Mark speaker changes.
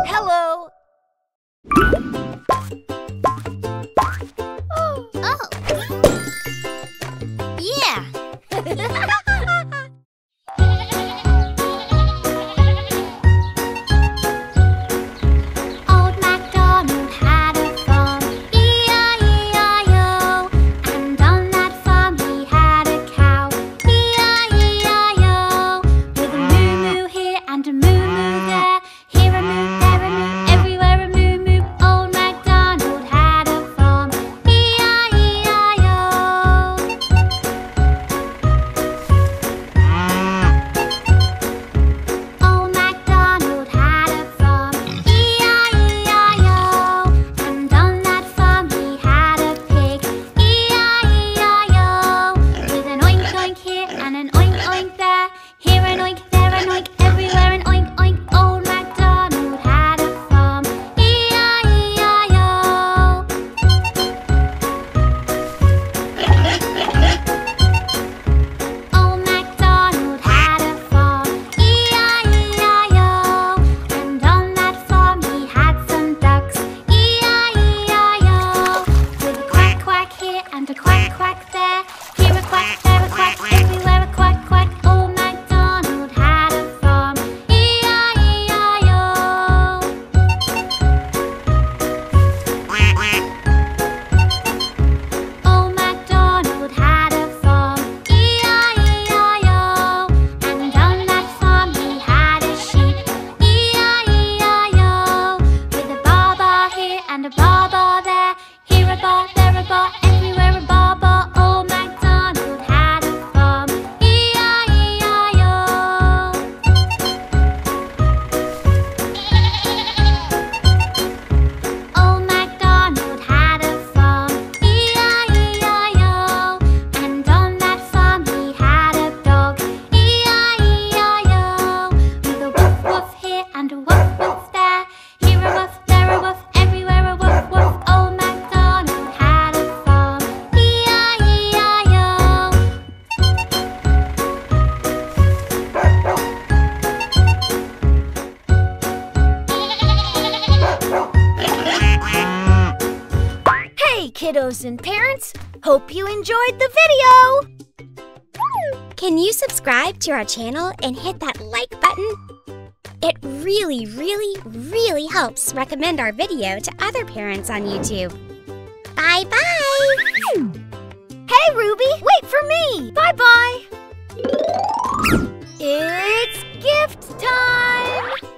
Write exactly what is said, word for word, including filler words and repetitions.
Speaker 1: Hello.
Speaker 2: Oh. Oh. Yeah. Old MacDonald had a farm, E I E I O. And on that farm he had a cow, E I E I O. With a moo-moo here and a moo-moo there, here a moo, there a moo, everywhere a moo-moo. Old MacDonald had a farm, E I E I O. Old MacDonald had a farm, E I E I O. And on that farm he had a pig, E I E I O. With an oink oink here and an oink oink there, here an oink, there an oink, everywhere an oink oink. Old MacDonald had a farm, E I E I O. Old MacDonald had a farm, E I E I O. And on that farm he had some ducks, E I E I O. With a quack quack here and a quack quack there, here a quack, there a quack, everywhere a quack quack. Old MacDonald had a farm, E I E I O. Old MacDonald had a farm, E I E I O. And on that farm he had a sheep, E I E I O. With a baa baa here and a baa baa there, here a baa, there a baa, everywhere a baa baa. Old MacDonald had a farm, E I E I O. Old MacDonald had a farm, E I E I O. And on that farm he had a dog, E I E I O. With a woof woof here and a woof woof there, here a woof, there a woof, everywhere a woof woof. Old MacDonald had a farm, E I E I O.
Speaker 1: Hey, kiddos and parents. Hope you enjoyed the video.
Speaker 2: Can you subscribe to our channel and hit that like button? It really, really, really helps recommend our video to other parents on YouTube. Bye-bye!
Speaker 1: Hey, Ruby, wait for me. Bye-bye. It's gift time.